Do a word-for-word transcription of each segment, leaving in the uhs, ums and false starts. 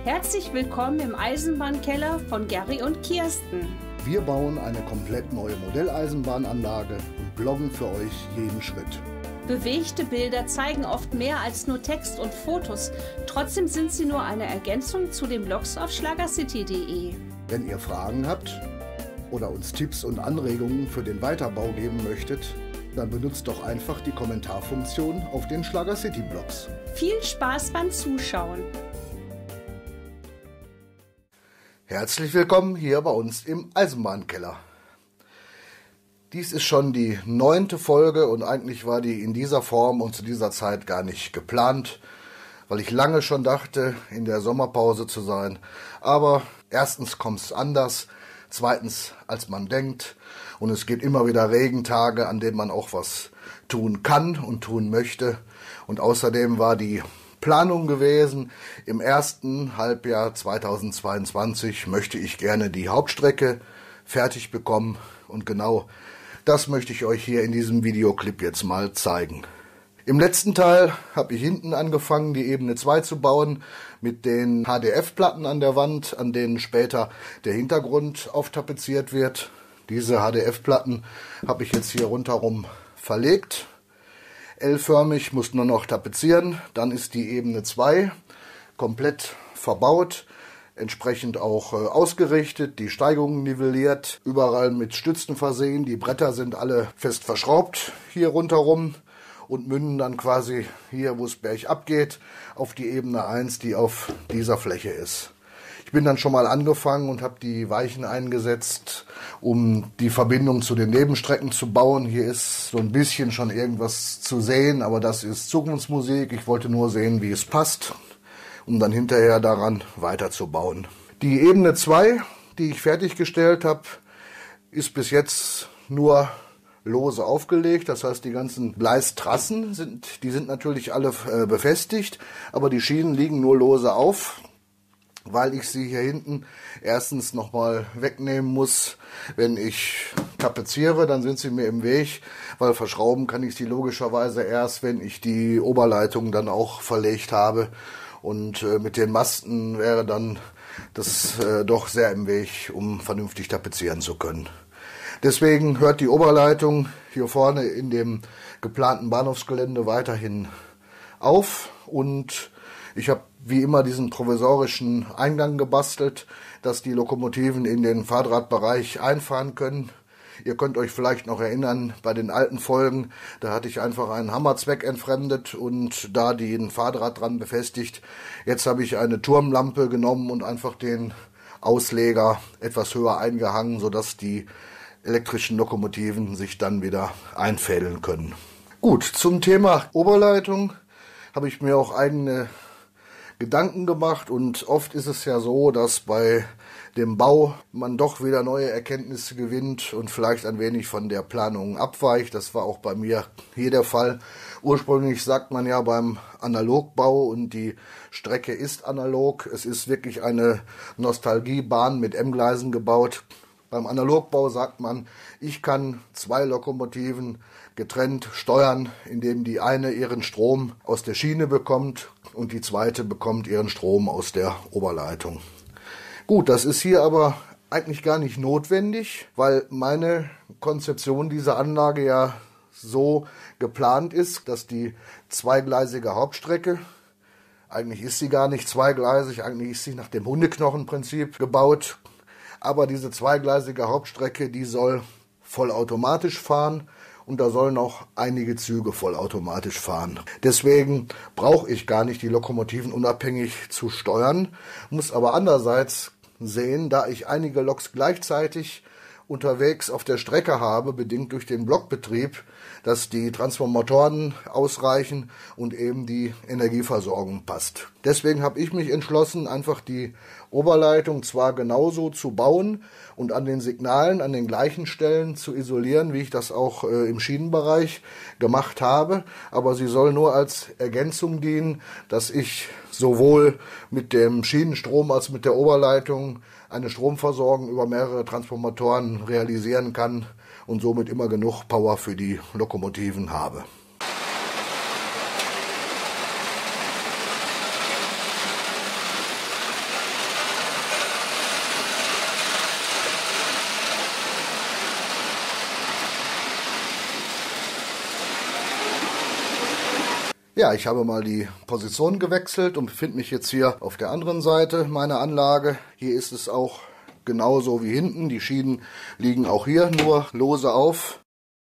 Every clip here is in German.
Herzlich willkommen im Eisenbahnkeller von Gary und Kirsten. Wir bauen eine komplett neue Modelleisenbahnanlage und bloggen für euch jeden Schritt. Bewegte Bilder zeigen oft mehr als nur Text und Fotos. Trotzdem sind sie nur eine Ergänzung zu den Blogs auf schlagercity punkt de. Wenn ihr Fragen habt oder uns Tipps und Anregungen für den Weiterbau geben möchtet, dann benutzt doch einfach die Kommentarfunktion auf den Schlagercity-Blogs. Viel Spaß beim Zuschauen! Herzlich willkommen hier bei uns im Eisenbahnkeller. Dies ist schon die neunte Folge und eigentlich war die in dieser Form und zu dieser Zeit gar nicht geplant, weil ich lange schon dachte, in der Sommerpause zu sein. Aber erstens kommt es anders, zweitens als man denkt und es gibt immer wieder Regentage, an denen man auch was tun kann und tun möchte. Und außerdem war die Planung gewesen, im ersten Halbjahr zweitausendzweiundzwanzig möchte ich gerne die Hauptstrecke fertig bekommen und genau das möchte ich euch hier in diesem Videoclip jetzt mal zeigen. Im letzten Teil habe ich hinten angefangen, die Ebene zwei zu bauen mit den H D F-Platten an der Wand, an denen später der Hintergrund auftapeziert wird. Diese H D F-Platten habe ich jetzt hier rundherum verlegt. L-förmig, muss nur noch tapezieren, dann ist die Ebene zwei komplett verbaut, entsprechend auch äh, ausgerichtet, die Steigungen nivelliert, überall mit Stützen versehen, die Bretter sind alle fest verschraubt hier rundherum und münden dann quasi hier, wo es bergab geht, auf die Ebene eins, die auf dieser Fläche ist. Ich bin dann schon mal angefangen und habe die Weichen eingesetzt, um die Verbindung zu den Nebenstrecken zu bauen. Hier ist so ein bisschen schon irgendwas zu sehen, aber das ist Zukunftsmusik. Ich wollte nur sehen, wie es passt, um dann hinterher daran weiterzubauen. Die Ebene zwei, die ich fertiggestellt habe, ist bis jetzt nur lose aufgelegt. Das heißt, die ganzen Gleistrassen sind, die sind natürlich alle äh, befestigt, aber die Schienen liegen nur lose auf, weil ich sie hier hinten erstens nochmal wegnehmen muss. Wenn ich tapeziere, dann sind sie mir im Weg, weil verschrauben kann ich sie logischerweise erst, wenn ich die Oberleitung dann auch verlegt habe. Und äh, mit den Masten wäre dann das äh, doch sehr im Weg, um vernünftig tapezieren zu können. Deswegen hört die Oberleitung hier vorne in dem geplanten Bahnhofsgelände weiterhin auf und ich habe wie immer diesen provisorischen Eingang gebastelt, dass die Lokomotiven in den Fahrdrahtbereich einfahren können. Ihr könnt euch vielleicht noch erinnern, bei den alten Folgen, da hatte ich einfach einen Hammerzweck entfremdet und da den Fahrdraht dran befestigt. Jetzt habe ich eine Turmlampe genommen und einfach den Ausleger etwas höher eingehangen, sodass die elektrischen Lokomotiven sich dann wieder einfädeln können. Gut, zum Thema Oberleitung habe ich mir auch eigene Gedanken gemacht und oft ist es ja so, dass bei dem Bau man doch wieder neue Erkenntnisse gewinnt und vielleicht ein wenig von der Planung abweicht. Das war auch bei mir hier der Fall. Ursprünglich sagt man ja beim Analogbau und die Strecke ist analog. Es ist wirklich eine Nostalgiebahn mit M-Gleisen gebaut. Beim Analogbau sagt man, ich kann zwei Lokomotiven getrennt steuern, indem die eine ihren Strom aus der Schiene bekommt und die zweite bekommt ihren Strom aus der Oberleitung. Gut, das ist hier aber eigentlich gar nicht notwendig, weil meine Konzeption dieser Anlage ja so geplant ist, dass die zweigleisige Hauptstrecke, eigentlich ist sie gar nicht zweigleisig, eigentlich ist sie nach dem Hundeknochenprinzip gebaut, aber diese zweigleisige Hauptstrecke, die soll vollautomatisch fahren und da sollen auch einige Züge vollautomatisch fahren. Deswegen brauche ich gar nicht die Lokomotiven unabhängig zu steuern, muss aber andererseits sehen, da ich einige Loks gleichzeitig unterwegs auf der Strecke habe, bedingt durch den Blockbetrieb, dass die Transformatoren ausreichen und eben die Energieversorgung passt. Deswegen habe ich mich entschlossen, einfach die Oberleitung zwar genauso zu bauen und an den Signalen an den gleichen Stellen zu isolieren, wie ich das auch äh, im Schienenbereich gemacht habe, aber sie soll nur als Ergänzung dienen, dass ich sowohl mit dem Schienenstrom als mit der Oberleitung eine Stromversorgung über mehrere Transformatoren realisieren kann und somit immer genug Power für die Lokomotiven habe. Ja, ich habe mal die Position gewechselt und befinde mich jetzt hier auf der anderen Seite meiner Anlage. Hier ist es auch genauso wie hinten. Die Schienen liegen auch hier nur lose auf.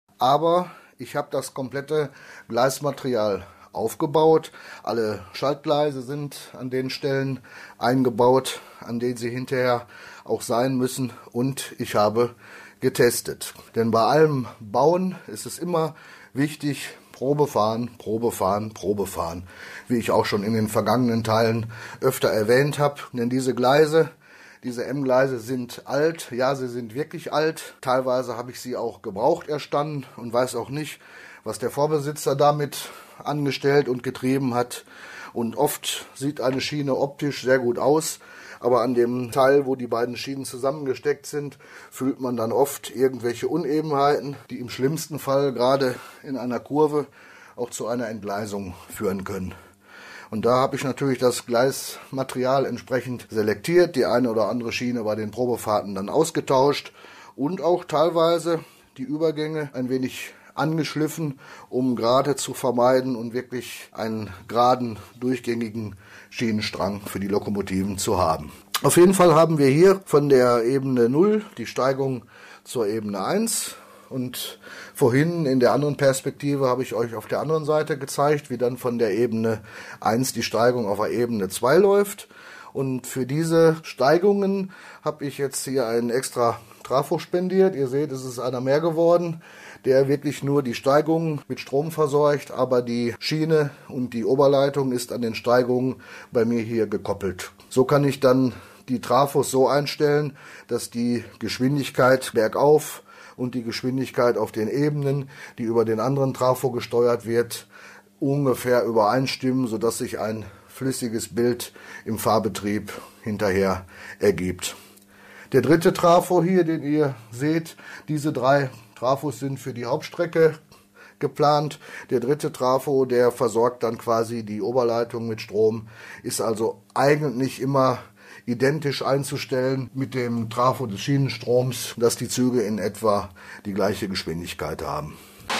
Aber ich habe das komplette Gleismaterial aufgebaut. Alle Schaltgleise sind an den Stellen eingebaut, an denen sie hinterher auch sein müssen. Und ich habe getestet. Denn bei allem Bauen ist es immer wichtig, Probe fahren, Probe fahren, Probe fahren. Wie ich auch schon in den vergangenen Teilen öfter erwähnt habe. Denn diese Gleise, diese M-Gleise sind alt. Ja, sie sind wirklich alt. Teilweise habe ich sie auch gebraucht erstanden und weiß auch nicht, was der Vorbesitzer damit angestellt und getrieben hat. Und oft sieht eine Schiene optisch sehr gut aus. Aber an dem Teil, wo die beiden Schienen zusammengesteckt sind, fühlt man dann oft irgendwelche Unebenheiten, die im schlimmsten Fall gerade in einer Kurve auch zu einer Entgleisung führen können. Und da habe ich natürlich das Gleismaterial entsprechend selektiert, die eine oder andere Schiene bei den Probefahrten dann ausgetauscht und auch teilweise die Übergänge ein wenig angeschliffen, um gerade zu vermeiden und wirklich einen geraden, durchgängigen Schienenstrang für die Lokomotiven zu haben. Auf jeden Fall haben wir hier von der Ebene null die Steigung zur Ebene eins und vorhin in der anderen Perspektive habe ich euch auf der anderen Seite gezeigt, wie dann von der Ebene eins die Steigung auf der Ebene zwei läuft. Und für diese Steigungen habe ich jetzt hier einen extra Trafo spendiert. Ihr seht, es ist einer mehr geworden, der wirklich nur die Steigungen mit Strom versorgt, aber die Schiene und die Oberleitung ist an den Steigungen bei mir hier gekoppelt. So kann ich dann die Trafos so einstellen, dass die Geschwindigkeit bergauf und die Geschwindigkeit auf den Ebenen, die über den anderen Trafo gesteuert wird, ungefähr übereinstimmen, sodass sich ein flüssiges Bild im Fahrbetrieb hinterher ergibt. Der dritte Trafo hier, den ihr seht, diese drei Trafos sind für die Hauptstrecke geplant. Der dritte Trafo, der versorgt dann quasi die Oberleitung mit Strom, ist also eigentlich immer identisch einzustellen mit dem Trafo des Schienenstroms, dass die Züge in etwa die gleiche Geschwindigkeit haben.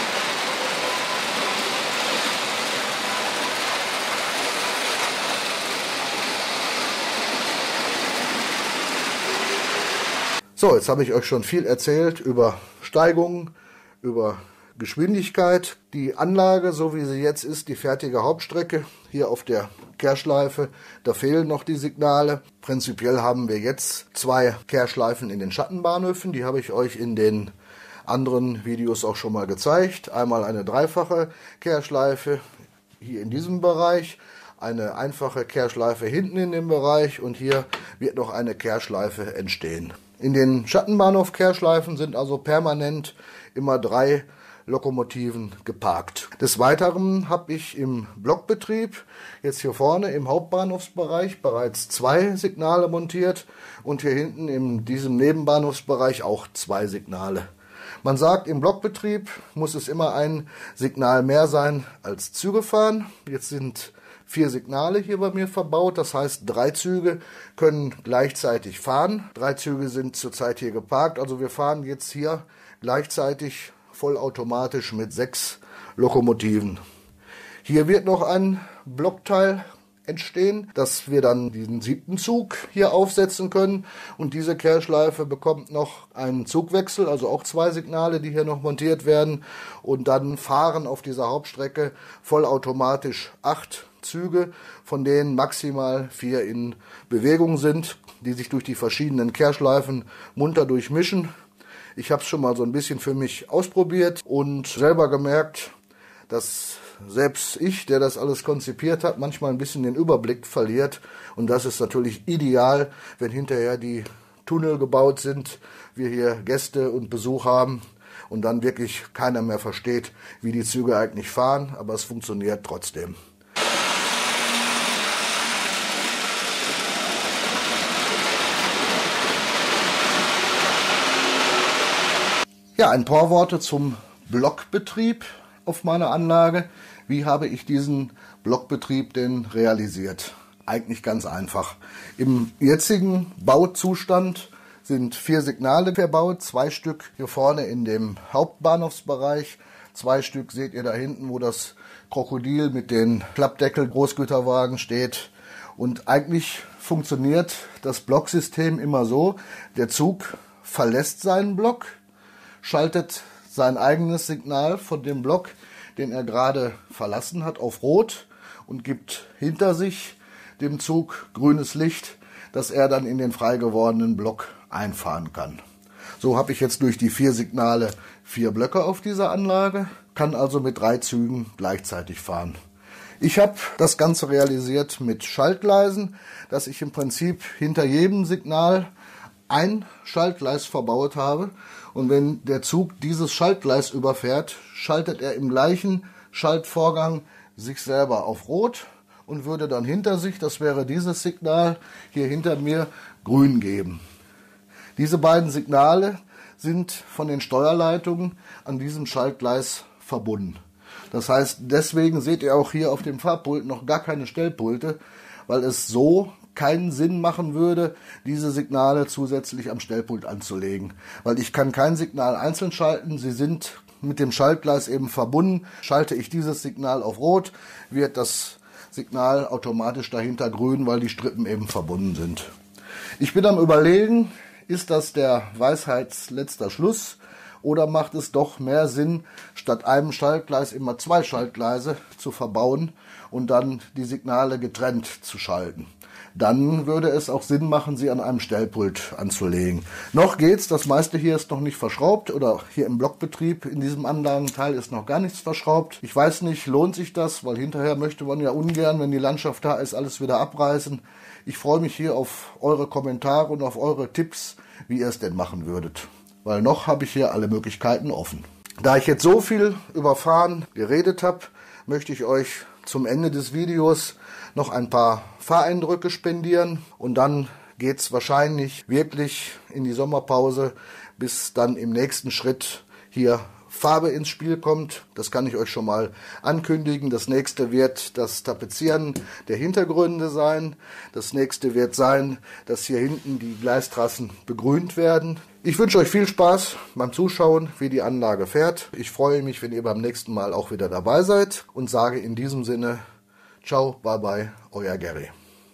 So, jetzt habe ich euch schon viel erzählt über Steigungen, über Geschwindigkeit. Die Anlage, so wie sie jetzt ist, die fertige Hauptstrecke, hier auf der Kehrschleife, da fehlen noch die Signale. Prinzipiell haben wir jetzt zwei Kehrschleifen in den Schattenbahnhöfen, die habe ich euch in den anderen Videos auch schon mal gezeigt. Einmal eine dreifache Kehrschleife hier in diesem Bereich, eine einfache Kehrschleife hinten in dem Bereich und hier wird noch eine Kehrschleife entstehen. In den Schattenbahnhof-Kehrschleifen sind also permanent immer drei Lokomotiven geparkt. Des Weiteren habe ich im Blockbetrieb jetzt hier vorne im Hauptbahnhofsbereich bereits zwei Signale montiert und hier hinten in diesem Nebenbahnhofsbereich auch zwei Signale. Man sagt, im Blockbetrieb muss es immer ein Signal mehr sein als Züge fahren. Jetzt sind vier Signale hier bei mir verbaut, das heißt, drei Züge können gleichzeitig fahren. Drei Züge sind zurzeit hier geparkt, also wir fahren jetzt hier gleichzeitig vollautomatisch mit sechs Lokomotiven. Hier wird noch ein Blockteil entstehen, dass wir dann diesen siebten Zug hier aufsetzen können und diese Kehrschleife bekommt noch einen Zugwechsel, also auch zwei Signale, die hier noch montiert werden und dann fahren auf dieser Hauptstrecke vollautomatisch acht Züge, von denen maximal vier in Bewegung sind, die sich durch die verschiedenen Kehrschleifen munter durchmischen. Ich habe es schon mal so ein bisschen für mich ausprobiert und selber gemerkt, dass selbst ich, der das alles konzipiert hat, manchmal ein bisschen den Überblick verliert. Und das ist natürlich ideal, wenn hinterher die Tunnel gebaut sind, wir hier Gäste und Besuch haben und dann wirklich keiner mehr versteht, wie die Züge eigentlich fahren, aber es funktioniert trotzdem. Ja, ein paar Worte zum Blockbetrieb auf meiner Anlage. Wie habe ich diesen Blockbetrieb denn realisiert? Eigentlich ganz einfach. Im jetzigen Bauzustand sind vier Signale verbaut, zwei Stück hier vorne in dem Hauptbahnhofsbereich, zwei Stück seht ihr da hinten, wo das Krokodil mit den Klappdeckel Großgüterwagen steht. Und eigentlich funktioniert das Blocksystem immer so, der Zug verlässt seinen Block, schaltet sein eigenes Signal von dem Block, den er gerade verlassen hat, auf Rot und gibt hinter sich dem Zug grünes Licht, dass er dann in den frei gewordenen Block einfahren kann. So habe ich jetzt durch die vier Signale vier Blöcke auf dieser Anlage, kann also mit drei Zügen gleichzeitig fahren. Ich habe das Ganze realisiert mit Schaltgleisen, dass ich im Prinzip hinter jedem Signal ein Schaltgleis verbaut habe. Und wenn der Zug dieses Schaltgleis überfährt, schaltet er im gleichen Schaltvorgang sich selber auf Rot und würde dann hinter sich, das wäre dieses Signal hier hinter mir, grün geben. Diese beiden Signale sind von den Steuerleitungen an diesem Schaltgleis verbunden. Das heißt, deswegen seht ihr auch hier auf dem Fahrpult noch gar keine Stellpulte, weil es so keinen Sinn machen würde, diese Signale zusätzlich am Stellpult anzulegen. Weil ich kann kein Signal einzeln schalten, sie sind mit dem Schaltgleis eben verbunden. Schalte ich dieses Signal auf Rot, wird das Signal automatisch dahinter grün, weil die Strippen eben verbunden sind. Ich bin am Überlegen, ist das der Weisheitsletzter Schluss? Oder macht es doch mehr Sinn, statt einem Schaltgleis immer zwei Schaltgleise zu verbauen und dann die Signale getrennt zu schalten? Dann würde es auch Sinn machen, sie an einem Stellpult anzulegen. Noch geht's, das meiste hier ist noch nicht verschraubt oder hier im Blockbetrieb in diesem Anlagenteil ist noch gar nichts verschraubt. Ich weiß nicht, lohnt sich das, weil hinterher möchte man ja ungern, wenn die Landschaft da ist, alles wieder abreißen. Ich freue mich hier auf eure Kommentare und auf eure Tipps, wie ihr es denn machen würdet. Weil noch habe ich hier alle Möglichkeiten offen. Da ich jetzt so viel über Fahren geredet habe, möchte ich euch zum Ende des Videos noch ein paar Fahreindrücke spendieren. Und dann geht es wahrscheinlich wirklich in die Sommerpause, bis dann im nächsten Schritt hier Farbe ins Spiel kommt. Das kann ich euch schon mal ankündigen. Das nächste wird das Tapezieren der Hintergründe sein. Das nächste wird sein, dass hier hinten die Gleistrassen begrünt werden. Ich wünsche euch viel Spaß beim Zuschauen, wie die Anlage fährt. Ich freue mich, wenn ihr beim nächsten Mal auch wieder dabei seid und sage in diesem Sinne, ciao, bye bye, euer Gary.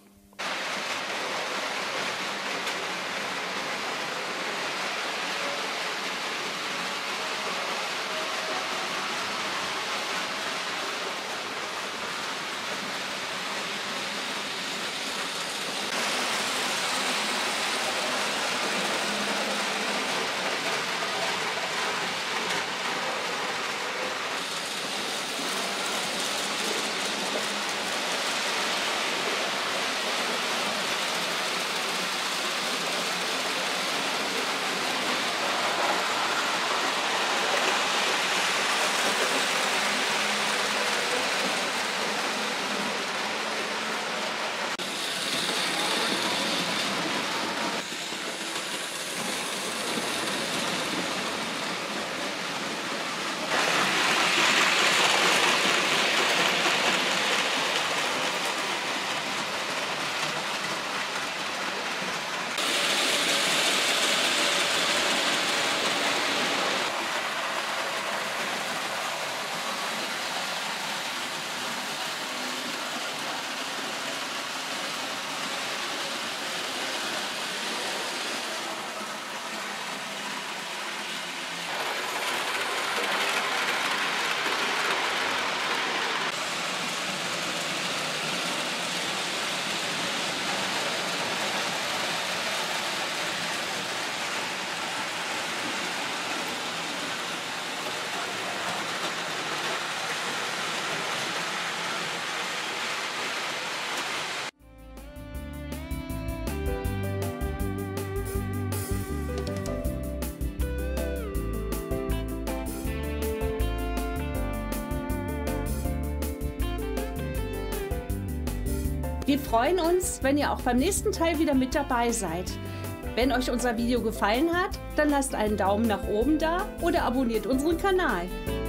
Wir freuen uns, wenn ihr auch beim nächsten Teil wieder mit dabei seid. Wenn euch unser Video gefallen hat, dann lasst einen Daumen nach oben da oder abonniert unseren Kanal.